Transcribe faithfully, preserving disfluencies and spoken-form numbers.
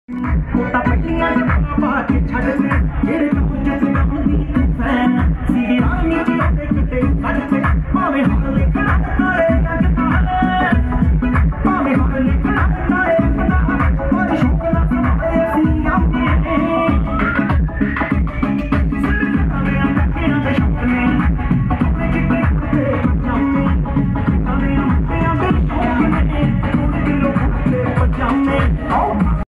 quota ਪੱਟੀਆਂ ਚ ਪਾ ਕੇ ਛੱਡ ਦੇ ਤੇਰੇ ਕੁਝ ਤੇ ਹੁੰਦੀ ਫੈਨ ਸੀ ਰਾਮੀ ਤੇ ਕਿਤੇ